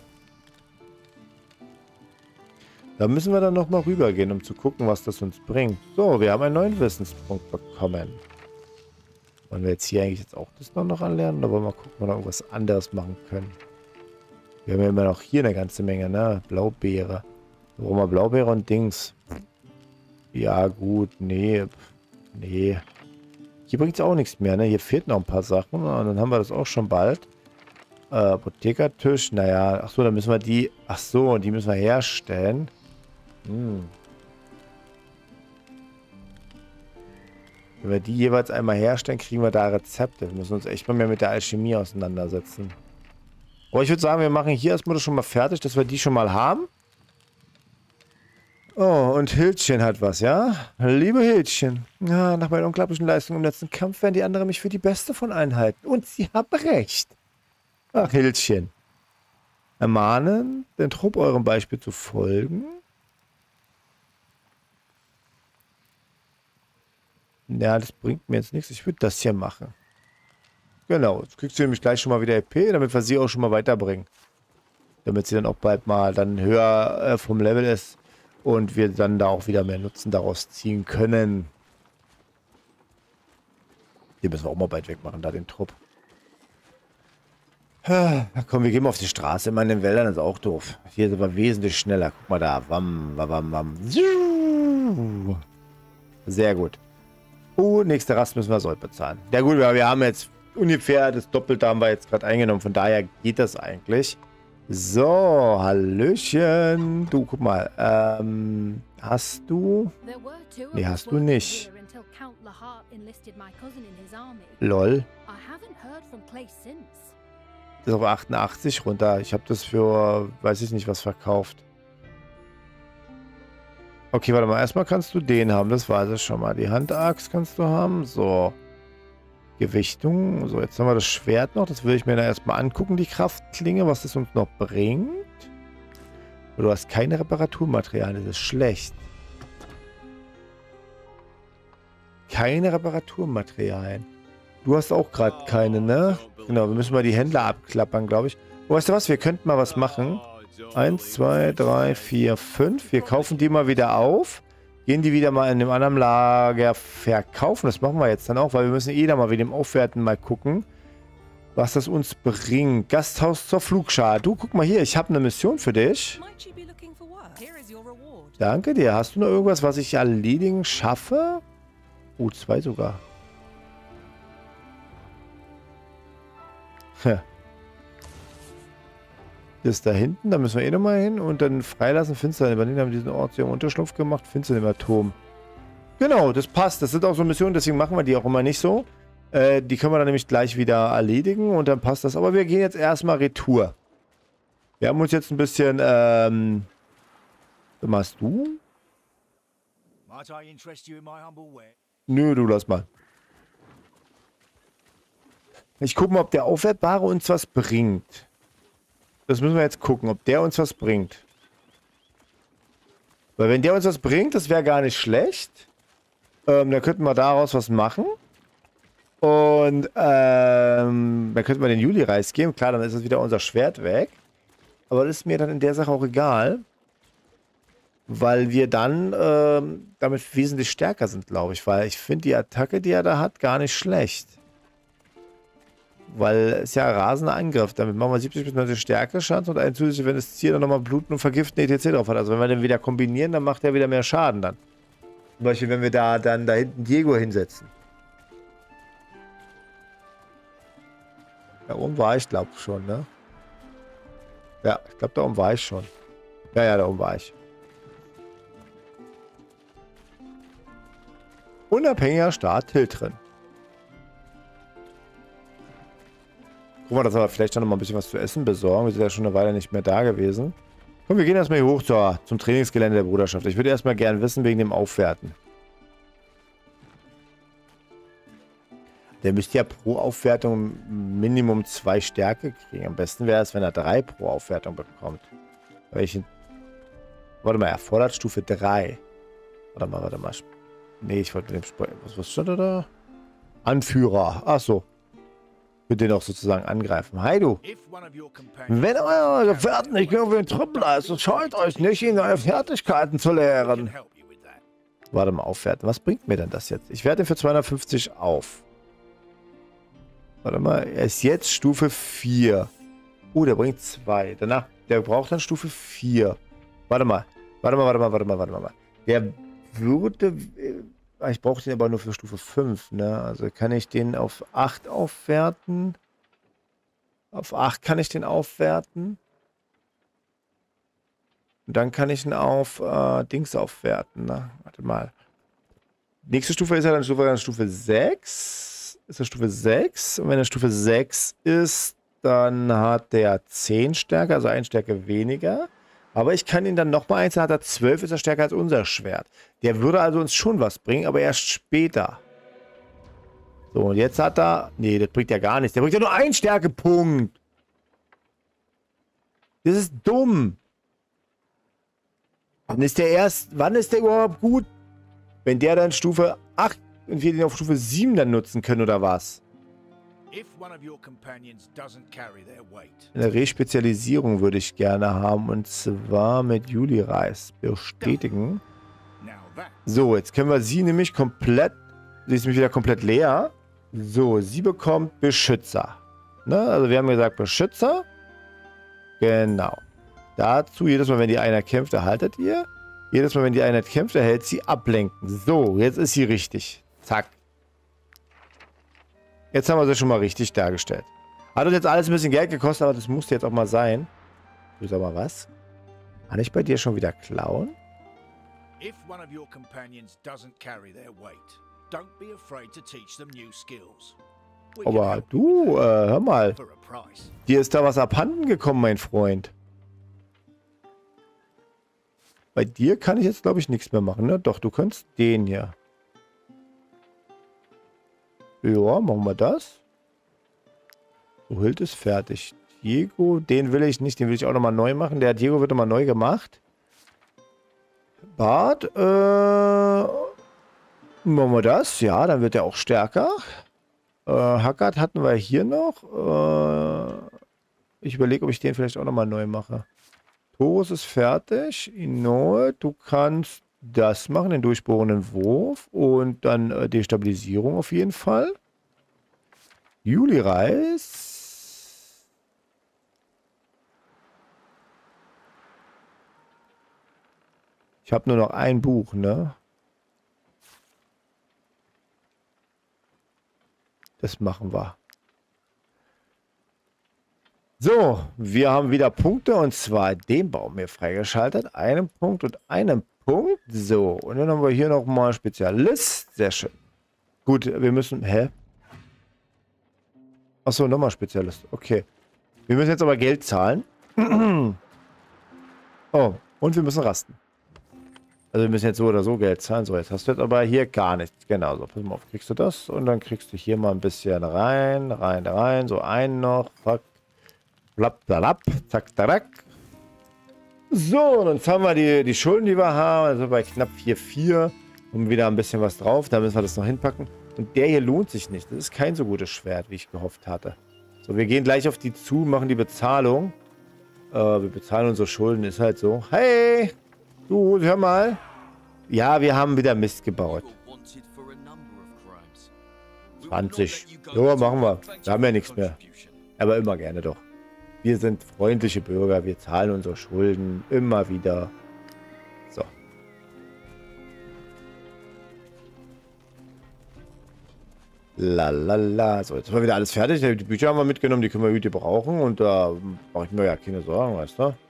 Da müssen wir dann nochmal rübergehen, um zu gucken, was das uns bringt. So, wir haben einen neuen Wissenspunkt bekommen. Wollen wir jetzt hier eigentlich jetzt auch das noch anlernen? Oder wollen wir mal gucken, ob wir noch irgendwas anderes machen können? Wir haben ja immer noch hier eine ganze Menge, ne? Blaubeere. Warum wir Blaubeere und Dings? Ja, gut, nee. Nee. Hier bringt es auch nichts mehr, ne? Hier fehlt noch ein paar Sachen. Und dann haben wir das auch schon bald. Äh, Apothekertisch, naja. Achso, dann müssen wir die... Achso, die müssen wir herstellen. Hm. Wenn wir die jeweils einmal herstellen, kriegen wir da Rezepte. Wir müssen uns echt mal mehr mit der Alchemie auseinandersetzen. Aber ich würde sagen, wir machen hier erstmal das schon mal fertig, dass wir die schon mal haben. Oh, und Hildchen hat was, ja? Liebe Hildchen. Ja, nach meinen unglaublichen Leistungen im letzten Kampf werden die anderen mich für die beste von allen halten. Und sie haben recht. Ach, Hildchen. Ermahnen, den Trupp eurem Beispiel zu folgen. Ja, das bringt mir jetzt nichts. Ich würde das hier machen. Genau, jetzt kriegst du nämlich gleich schon mal wieder E P, damit wir sie auch schon mal weiterbringen. Damit sie dann auch bald mal dann höher äh, vom Level ist und wir dann da auch wieder mehr Nutzen daraus ziehen können. Den müssen wir auch mal bald wegmachen, da den Trupp. Ja, komm, wir gehen mal auf die Straße. Immer in den Wäldern ist auch doof. Hier ist aber wesentlich schneller. Guck mal da. Wam, wam, wam. Sehr gut. Oh, nächste Rast müssen wir Sold bezahlen. Ja gut, wir haben jetzt ungefähr das Doppelte haben wir jetzt gerade eingenommen. Von daher geht das eigentlich. So, Hallöchen. Du, guck mal. Ähm, hast du? Nee, hast du nicht. Lol. Das ist auf achtundachtzig runter. Ich habe das für, weiß ich nicht, was verkauft. Okay, warte mal. Erstmal kannst du den haben. Das weiß ich schon mal. Die Handaxt kannst du haben. So. Gewichtung. So, jetzt haben wir das Schwert noch. Das will ich mir dann erstmal angucken, die Kraftklinge, was das uns noch bringt. Du hast keine Reparaturmaterialien. Das ist schlecht. Keine Reparaturmaterialien. Du hast auch gerade keine, ne? Genau, wir müssen mal die Händler abklappern, glaube ich. Oh, weißt du was? Wir könnten mal was machen. Eins, zwei, drei, vier, fünf. Wir kaufen die mal wieder auf. Gehen die wieder mal in einem anderen Lager verkaufen. Das machen wir jetzt dann auch, weil wir müssen eh da mal wieder im Aufwerten mal gucken, was das uns bringt. Gasthaus zur Flugschar. Du, guck mal hier, ich habe eine Mission für dich. Danke dir. Hast du noch irgendwas, was ich erledigen schaffe? Oh, zwei sogar. Ja. Das ist da hinten, da müssen wir eh nochmal hin und dann freilassen. Finstern übernehmen, haben diesen Ort zu ihrem Unterschlupf gemacht. Finstern im Atom. Genau, das passt. Das sind auch so Missionen, deswegen machen wir die auch immer nicht so. Äh, die können wir dann nämlich gleich wieder erledigen und dann passt das. Aber wir gehen jetzt erstmal Retour. Wir haben uns jetzt ein bisschen, ähm... Was machst du? Nö, du lass mal. Ich gucke mal, ob der Aufwertbare uns was bringt. Das müssen wir jetzt gucken, ob der uns was bringt. Weil wenn der uns was bringt, das wäre gar nicht schlecht. Ähm, dann könnten wir daraus was machen. Und ähm, dann könnten wir den Juli-Reis geben. Klar, dann ist es wieder unser Schwert weg. Aber das ist mir dann in der Sache auch egal. Weil wir dann ähm, damit wesentlich stärker sind, glaube ich. Weil ich finde die Attacke, die er da hat, gar nicht schlecht. Weil es ja ein rasender Angriff. Damit machen wir siebzig Prozent Stärke Schaden und ein zusätzlich, wenn das Ziel dann nochmal bluten und vergiften et cetera drauf hat. Also wenn wir den wieder kombinieren, dann macht er wieder mehr Schaden dann. Zum Beispiel, wenn wir da dann da hinten Diego hinsetzen. Da oben war ich, glaube ich, schon, ne? Ja, ich glaube, da oben war ich schon. Ja, ja, da oben war ich. Unabhängiger Staat Tiltren. Guck mal, dass wir vielleicht dann noch mal ein bisschen was zu essen besorgen. Wir sind ja schon eine Weile nicht mehr da gewesen. Komm, wir gehen erstmal hier hoch zur, zum Trainingsgelände der Bruderschaft. Ich würde erstmal gerne wissen wegen dem Aufwerten. Der müsste ja pro Aufwertung Minimum zwei Stärke kriegen. Am besten wäre es, wenn er drei pro Aufwertung bekommt. Welchen? Warte mal, er fordert Stufe drei. Warte mal, warte mal. Nee, ich wollte den... Was, was stand da? Anführer. Ach so. Ich würde den auch sozusagen angreifen. Hi, du. Wenn eure Gefährten nicht irgendwie ein Trupp leistet, scheut euch nicht, ihnen eure Fertigkeiten zu lehren. Warte mal, aufwerten. Was bringt mir denn das jetzt? Ich werte ihn für zweihundertfünfzig auf. Warte mal, er ist jetzt Stufe vier. Oh, der bringt zwei. Danach, der braucht dann Stufe vier. Warte mal. Warte mal, warte mal, warte mal, warte mal. Der würde... Ich brauche den aber nur für Stufe fünf, ne? Also kann ich den auf acht aufwerten. Auf acht kann ich den aufwerten. Und dann kann ich ihn auf äh, Dings aufwerten, ne? Warte mal. Nächste Stufe ist ja dann Stufe, dann Stufe sechs. Ist er Stufe sechs? Und wenn er Stufe sechs ist, dann hat der zehn Stärke, also eine Stärke weniger. Aber ich kann ihn dann nochmal eins, dann hat er zwölf, ist er stärker als unser Schwert. Der würde also uns schon was bringen, aber erst später. So, und jetzt hat er... Nee, das bringt ja gar nichts. Der bringt ja nur einen Stärkepunkt. Das ist dumm. Wann ist der erst... Wann ist der überhaupt gut? Wenn der dann Stufe acht und wir den auf Stufe sieben dann nutzen können, oder was? Eine Respezialisierung würde ich gerne haben, und zwar mit Juli-Reis. Bestätigen. So, jetzt können wir sie nämlich komplett... Sie ist nämlich wieder komplett leer. So, sie bekommt Beschützer. Ne? Also wir haben gesagt Beschützer. Genau. Dazu, jedes Mal, wenn die Einheit kämpft, erhaltet ihr. Jedes Mal, wenn die Einheit kämpft, erhält sie Ablenken. So, jetzt ist sie richtig. Zack. Jetzt haben wir sie schon mal richtig dargestellt. Hat uns jetzt alles ein bisschen Geld gekostet, aber das musste jetzt auch mal sein. Du sag mal was? Kann ich bei dir schon wieder klauen? If one of your companions doesn't carry their weight, don't be afraid to teach them new skills. Aber du, äh, hör mal. Dir ist da was abhanden gekommen, mein Freund. Bei dir kann ich jetzt, glaube ich, nichts mehr machen, ne? Doch, du kannst den hier. Ja, machen wir das. So, Hild ist fertig. Diego, den will ich nicht, den will ich auch nochmal neu machen. Der Diego wird nochmal neu gemacht. Bart, äh, machen wir das. Ja, dann wird er auch stärker. Äh, Hackard hatten wir hier noch. Äh, ich überlege, ob ich den vielleicht auch nochmal neu mache. Torus ist fertig. Inoue, du kannst das machen, den durchbohrenden Wurf. Und dann äh, Destabilisierung auf jeden Fall. Juli-Reis. Ich habe nur noch ein Buch, ne? Das machen wir. So, wir haben wieder Punkte, und zwar den Baum hier freigeschaltet. Einen Punkt und einen Punkt. So, und dann haben wir hier nochmal Spezialist. Sehr schön. Gut, wir müssen... Hä? Achso, nochmal Spezialist. Okay. Wir müssen jetzt aber Geld zahlen. Oh, und wir müssen rasten. Also wir müssen jetzt so oder so Geld zahlen. So, jetzt hast du jetzt aber hier gar nichts. Genau, so, pass mal auf, kriegst du das. Und dann kriegst du hier mal ein bisschen rein, rein, rein. So, einen noch. Fuck. Blapp, blapp, zack, zack. So, und jetzt haben wir die, die Schulden, die wir haben. Also bei knapp vier Komma vier. Und wieder ein bisschen was drauf. Da müssen wir das noch hinpacken. Und der hier lohnt sich nicht. Das ist kein so gutes Schwert, wie ich gehofft hatte. So, wir gehen gleich auf die zu, machen die Bezahlung. Äh, wir bezahlen unsere Schulden, ist halt so. Hey! Du, hör mal. Ja, wir haben wieder Mist gebaut. zwanzig. Ja, machen wir. Wir haben ja nichts mehr. Aber immer gerne doch. Wir sind freundliche Bürger. Wir zahlen unsere Schulden immer wieder. So. Lalala. So, jetzt haben wir wieder alles fertig. Die Bücher haben wir mitgenommen. Die können wir gut brauchen. Und da mache ich mir ja keine Sorgen, weißt du?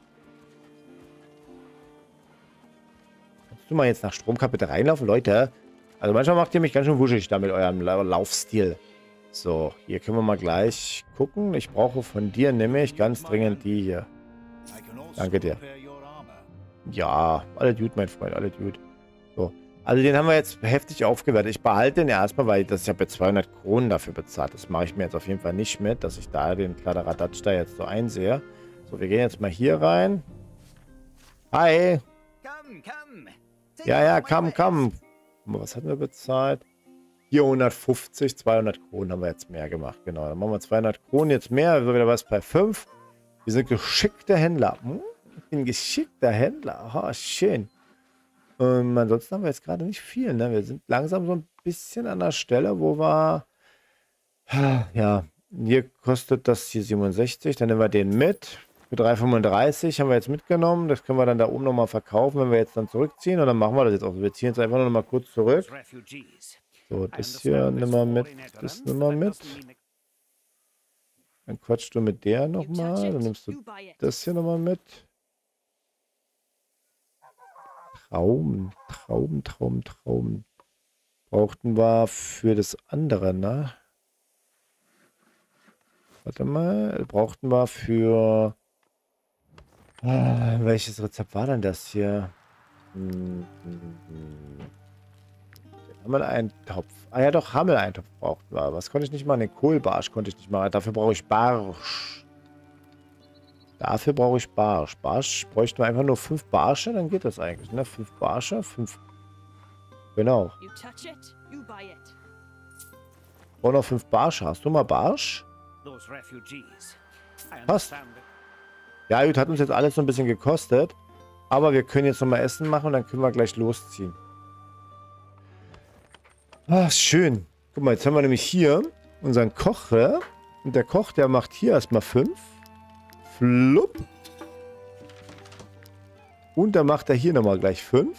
Kannst du mal jetzt nach Stromkap bitte reinlaufen, Leute? Also manchmal macht ihr mich ganz schön wuschig da mit eurem Laufstil. So, hier können wir mal gleich gucken. Ich brauche von dir nämlich ganz dringend die hier. Danke dir. Ja, alle gut, mein Freund, alle gut. So, Also den haben wir jetzt heftig aufgewertet. Ich behalte den erstmal, weil das, ich habe jetzt zweihundert Kronen dafür bezahlt. Das mache ich mir jetzt auf jeden Fall nicht mit, dass ich da den Kladderadatsch da jetzt so einsehe. So, wir gehen jetzt mal hier rein. Hi. Ja, ja, komm, komm. Was hatten wir bezahlt? vierhundertfünfzig, zweihundert Kronen haben wir jetzt mehr gemacht. Genau, dann machen wir zweihundert Kronen jetzt mehr. Also wieder was bei fünf. Wir sind geschickte Händler. Hm? Ich bin ein geschickter Händler. Aha, schön. Ähm, ansonsten haben wir jetzt gerade nicht viel. Ne? Wir sind langsam so ein bisschen an der Stelle, wo wir... Ja, hier kostet das hier siebenundsechzig. Dann nehmen wir den mit. Für drei fünfunddreißig haben wir jetzt mitgenommen. Das können wir dann da oben nochmal verkaufen, wenn wir jetzt dann zurückziehen. Und dann machen wir das jetzt auch. Wir ziehen jetzt einfach nur noch mal kurz zurück. So, das hier nehmen wir mit. Das nehmen wir mit. Dann quatschst du mit der nochmal. Dann nimmst du das hier nochmal mit. Traum, Traum, Traum, Traum. Brauchten wir für das andere, ne? Warte mal. Brauchten wir für... Ah, welches Rezept war denn das hier? Hm, hm, hm. Hammel-Eintopf. Ah ja doch, Hammel-Eintopf brauchten wir. Was konnte ich nicht machen? Den Kohlbarsch konnte ich nicht machen. Dafür brauche ich Barsch. Dafür brauche ich Barsch. Barsch bräuchten wir einfach nur fünf Barsche, dann geht das eigentlich, ne? Fünf Barsche, fünf... Genau. Und noch fünf Barsche. Hast du mal Barsch? Passt. Ja, gut, hat uns jetzt alles so ein bisschen gekostet. Aber wir können jetzt nochmal Essen machen und dann können wir gleich losziehen. Ach, schön. Guck mal, jetzt haben wir nämlich hier unseren Koch. Ja? Und der Koch, der macht hier erstmal fünf. Flupp. Und dann macht er hier nochmal gleich fünf.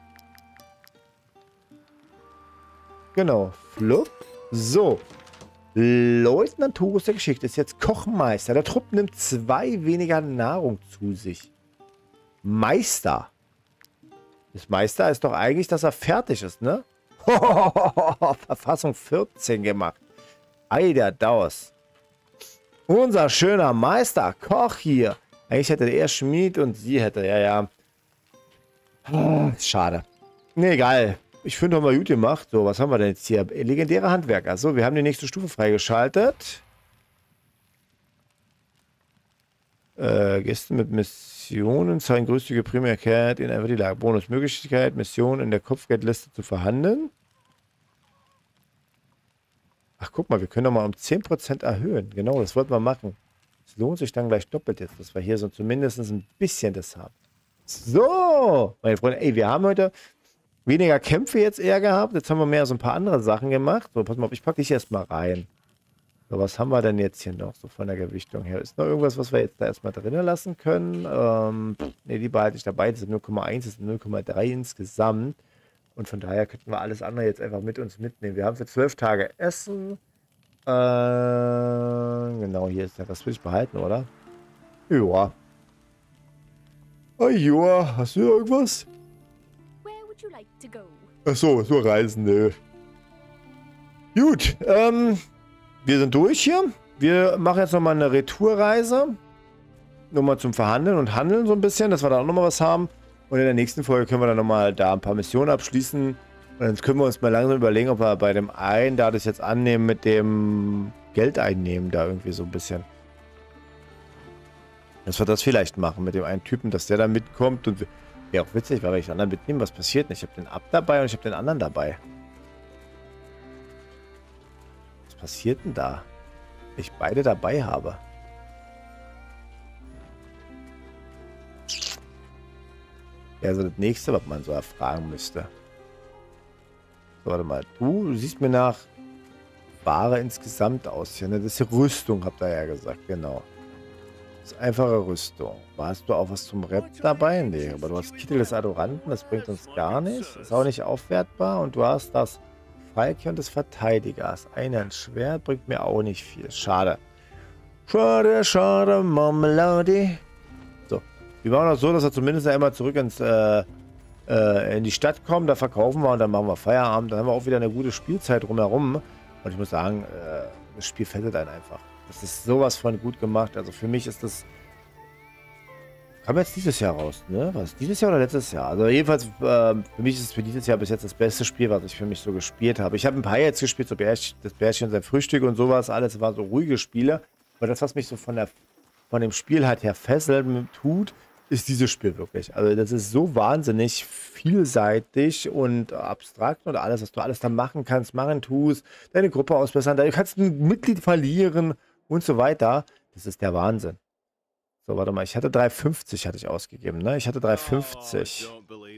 Genau. Flupp. So. Leutnant Horus der Geschichte ist jetzt Kochmeister. Der Trupp nimmt zwei weniger Nahrung zu sich. Meister. Das Meister ist doch eigentlich, dass er fertig ist, ne? Verfassung vierzehn gemacht. Ei, der Daus. Unser schöner Meister, Koch hier. Eigentlich hätte er Schmied und sie hätte, ja, ja. Schade. Ne, egal. Ich finde, haben wir gut gemacht. So, was haben wir denn jetzt hier? Legendäre Handwerker. So, wir haben die nächste Stufe freigeschaltet. Äh, Gäste mit Missionen zeigen größte Primärkeit in einfach die Lage. Bonusmöglichkeit, Mission in der Kopfgeldliste zu verhandeln. Ach, guck mal, wir können doch mal um zehn Prozent erhöhen. Genau, das wollten wir machen. Es lohnt sich dann gleich doppelt jetzt, dass wir hier so zumindest ein bisschen das haben. So, meine Freunde, ey, wir haben heute weniger Kämpfe jetzt eher gehabt. Jetzt haben wir mehr so ein paar andere Sachen gemacht. So, pass mal auf, ich packe dich erstmal rein. So, was haben wir denn jetzt hier noch, so von der Gewichtung her? Ist noch irgendwas, was wir jetzt da erstmal drinnen lassen können? Ähm, ne, die behalte ich dabei. Das sind null Komma eins, das sind null Komma drei insgesamt. Und von daher könnten wir alles andere jetzt einfach mit uns mitnehmen. Wir haben für zwölf Tage Essen. Äh, genau, hier ist der. Das will ich behalten, oder? Ja. Ah, ja, hast du irgendwas? Achso, so Reisende. Gut, ähm, wir sind durch hier. Wir machen jetzt nochmal eine Retourreise. Nochmal zum Verhandeln und Handeln so ein bisschen, dass wir da auch nochmal was haben. Und in der nächsten Folge können wir dann nochmal da ein paar Missionen abschließen. Und dann können wir uns mal langsam überlegen, ob wir bei dem einen da das jetzt annehmen mit dem Geld einnehmen da irgendwie so ein bisschen. Dass wir das vielleicht machen mit dem einen Typen, dass der da mitkommt. Und wäre auch witzig, weil ich den anderen mitnehmen, was passiert nicht. Ich habe den Ab dabei und ich habe den anderen dabei. Was passiert denn da? Wenn ich beide dabei habe. Ja, also das nächste, was man so erfragen müsste. So, warte mal. Du siehst mir nach Ware insgesamt aus hier, ne? Das ist die Rüstung, habt ihr ja gesagt, genau. Das ist einfache Rüstung. Hast du auch was zum Rep dabei? Nee, aber du hast Kittel des Adoranten, das bringt uns gar nichts. Ist auch nicht aufwertbar. Und du hast das Falke des Verteidigers. Ein Schwert bringt mir auch nicht viel. Schade. Schade, schade, Marmelade. So, wir machen das so, dass wir zumindest einmal zurück ins, äh, äh, in die Stadt kommen. Da verkaufen wir und dann machen wir Feierabend. Dann haben wir auch wieder eine gute Spielzeit drumherum. Und ich muss sagen, äh, das Spiel fesselt einen einfach. Das ist sowas von gut gemacht. Also für mich ist das Kam jetzt dieses Jahr raus, ne? Was, dieses Jahr oder letztes Jahr? Also jedenfalls, äh, für mich ist es für dieses Jahr bis jetzt das beste Spiel, was ich für mich so gespielt habe. Ich habe ein paar jetzt gespielt, so Bärchen, das Bärchen und sein Frühstück und sowas, alles war so ruhige Spiele. Aber das, was mich so von, der, von dem Spiel halt her fesselt, tut, ist dieses Spiel wirklich. Also das ist so wahnsinnig vielseitig und abstrakt und alles, was du alles da machen kannst, machen tust, deine Gruppe ausbessern, du kannst ein Mitglied verlieren und so weiter. Das ist der Wahnsinn. So, warte mal, ich hatte drei fünfzig hatte ich ausgegeben, ne? Ich hatte drei fünfzig.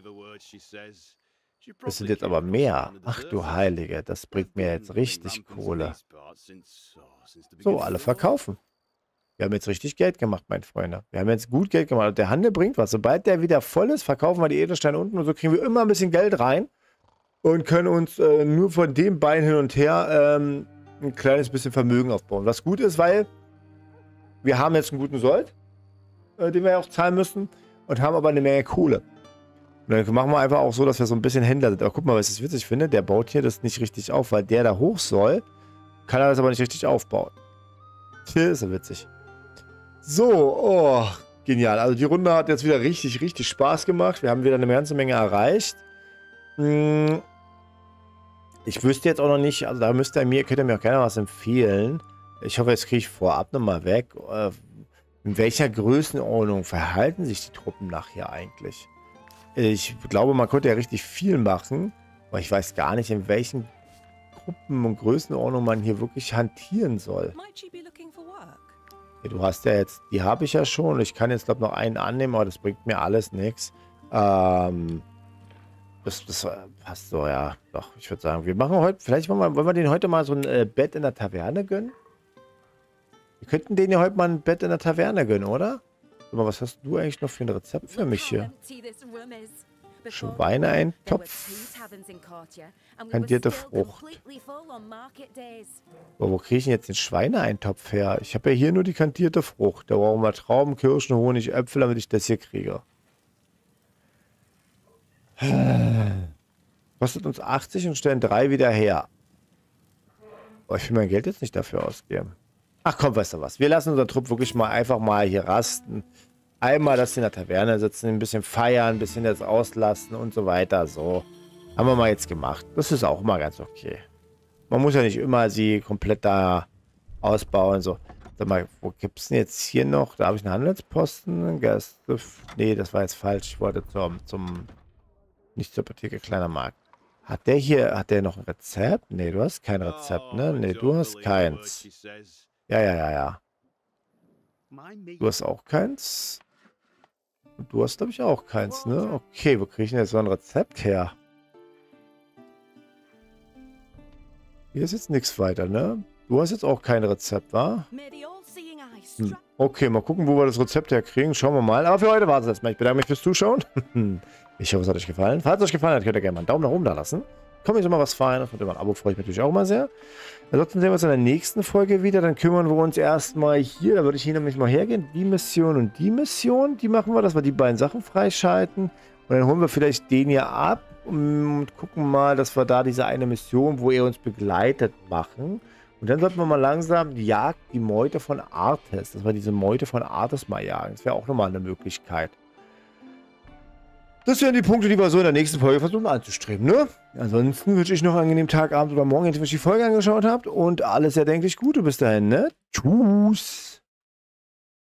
Das sind jetzt aber mehr. Ach du Heilige, das bringt mir jetzt richtig Kohle. So, alle verkaufen. Wir haben jetzt richtig Geld gemacht, meine Freunde. Wir haben jetzt gut Geld gemacht. Der Handel bringt was. Sobald der wieder voll ist, verkaufen wir die Edelsteine unten und so kriegen wir immer ein bisschen Geld rein und können uns äh, nur von dem Bein hin und her ähm, ein kleines bisschen Vermögen aufbauen. Was gut ist, weil wir haben jetzt einen guten Sold, äh, den wir ja auch zahlen müssen und haben aber eine Menge Kohle. Und dann machen wir einfach auch so, dass wir so ein bisschen Händler sind. Aber guck mal, was ich witzig finde, der baut hier das nicht richtig auf, weil der da hoch soll, kann er das aber nicht richtig aufbauen. Hier ist ja witzig. So, oh, genial. Also die Runde hat jetzt wieder richtig, richtig Spaß gemacht. Wir haben wieder eine ganze Menge erreicht. Hm. Ich wüsste jetzt auch noch nicht, also da müsst ihr mir, könnt ihr mir auch gerne was empfehlen. Ich hoffe, jetzt kriege ich vorab nochmal weg. In welcher Größenordnung verhalten sich die Truppen nachher eigentlich? Ich glaube, man könnte ja richtig viel machen, aber ich weiß gar nicht, in welchen Gruppen und Größenordnung man hier wirklich hantieren soll. Ja, du hast ja jetzt, die habe ich ja schon. Ich kann jetzt, glaube ich, noch einen annehmen, aber das bringt mir alles nichts. Ähm, das, das passt so, ja. Doch, ich würde sagen, wir machen heute, vielleicht wollen wir, wollen wir den heute mal so ein äh, Bett in der Taverne gönnen? Wir könnten denen ja heute mal ein Bett in der Taverne gönnen, oder? Sag mal, was hast du eigentlich noch für ein Rezept für mich hier? Schweineeintopf. Kandierte Frucht. Aber wo kriege ich denn jetzt den Schweineeintopf her? Ich habe ja hier nur die kandierte Frucht. Da brauchen wir Trauben, Kirschen, Honig, Äpfel, damit ich das hier kriege. Kostet uns achtzig und stellen drei wieder her. Aber ich will mein Geld jetzt nicht dafür ausgeben. Ach komm, weißt du was? Wir lassen unseren Trupp wirklich mal einfach mal hier rasten. Einmal, dass sie in der Taverne sitzen, ein bisschen feiern, ein bisschen jetzt auslassen und so weiter. So. Haben wir mal jetzt gemacht. Das ist auch mal ganz okay. Man muss ja nicht immer sie komplett da ausbauen. So. Sag mal, wo gibt es denn jetzt hier noch? Da habe ich einen Handelsposten. Gäste. Nee, das war jetzt falsch. Ich wollte zum, zum nicht zur Apotheke, kleiner Markt. Hat der hier, hat der noch ein Rezept? Nee, du hast kein Rezept, ne? Nee, du hast keins. Ja, ja, ja, ja. Du hast auch keins. Und du hast, glaube ich, auch keins, ne? Okay, wo kriege ich denn jetzt so ein Rezept her? Hier ist jetzt nichts weiter, ne? Du hast jetzt auch kein Rezept, wa? Hm. Okay, mal gucken, wo wir das Rezept herkriegen. Schauen wir mal. Aber für heute war es erstmal. Ich bedanke mich fürs Zuschauen. Ich hoffe, es hat euch gefallen. Falls es euch gefallen hat, könnt ihr gerne mal einen Daumen nach oben da lassen. Kommt jetzt mal was Feines und über ein Abo freue ich mich natürlich auch mal sehr. Ansonsten sehen wir uns in der nächsten Folge wieder. Dann kümmern wir uns erstmal hier, da würde ich hier nämlich mal hergehen, die Mission und die Mission, die machen wir, dass wir die beiden Sachen freischalten. Und dann holen wir vielleicht den hier ab und gucken mal, dass wir da diese eine Mission, wo er uns begleitet, machen. Und dann sollten wir mal langsam die Jagd, die Meute von Artes, dass wir diese Meute von Artes mal jagen. Das wäre auch nochmal eine Möglichkeit. Das wären die Punkte, die wir so in der nächsten Folge versuchen anzustreben, ne? Ansonsten wünsche ich noch einen angenehmen Tag, Abend oder Morgen, wenn ihr euch die Folge angeschaut habt. Und alles erdenklich Gute bis dahin, ne? Tschüss.